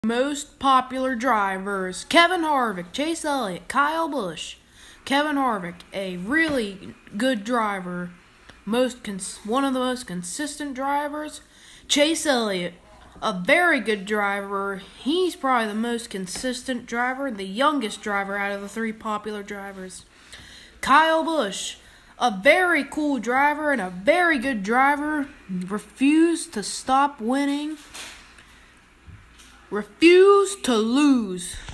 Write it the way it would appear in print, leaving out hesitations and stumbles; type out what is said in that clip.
Most popular drivers: Kevin Harvick, Chase Elliott, Kyle Busch. Kevin Harvick, a really good driver, one of the most consistent drivers. Chase Elliott, a very good driver. He's probably the most consistent driver, the youngest driver out of the three popular drivers. Kyle Busch, a very cool driver and a very good driver, refused to stop winning. Refuse to lose.